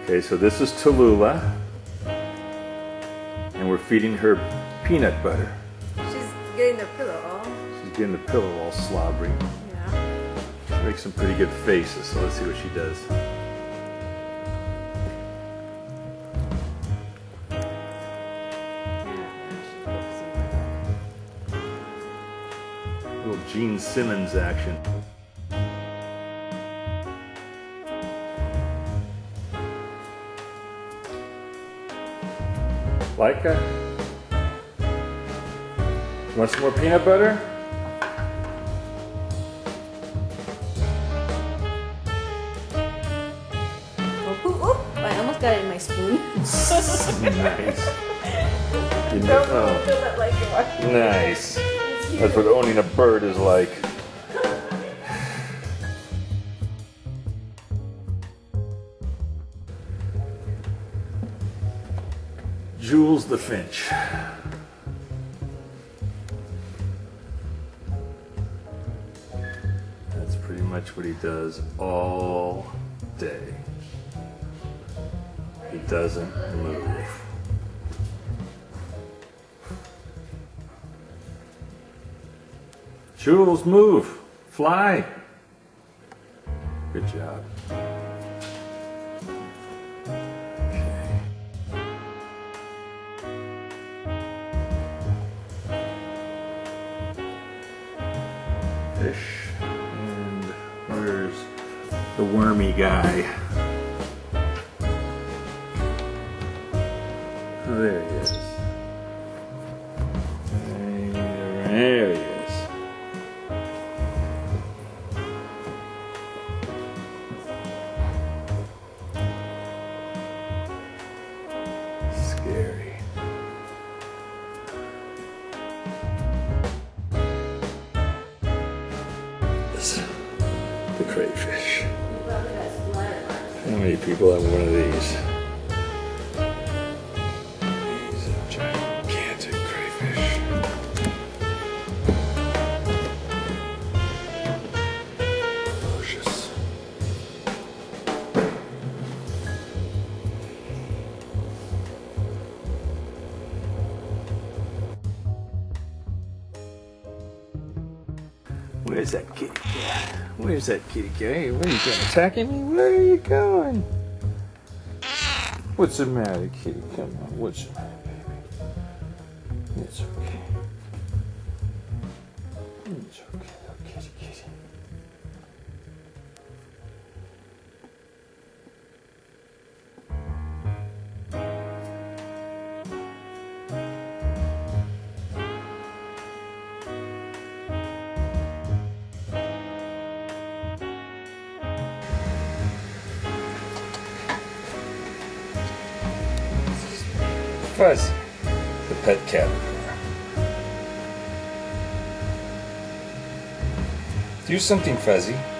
Okay, so this is Tallulah, and we're feeding her peanut butter. She's getting the pillow all. She's getting the pillow all slobbery. Yeah. She makes some pretty good faces, so let's see what she does. Little Gene Simmons action. Laika? Want some more peanut butter? Oh, I almost got it in my spoon. Nice. Don't feel that like it. Nice. That's what owning a bird is like. Jules the Finch. That's pretty much what he does all day. He doesn't move. Jules, move. Fly. Good job. Fish. And where's the wormy guy? Oh, there he is. There he is. Scary. The crayfish. How many people have one of these? He's a gigantic crayfish. Delicious. Where's that kitty cat? Where's that kitty cat? Hey, where are you going? Attacking me? Where are you going? What's the matter, kitty? Come on. What's the matter, baby? It's okay. It's okay, little kitty, kitty. Fuzzy, the pet cat. Do something, Fuzzy.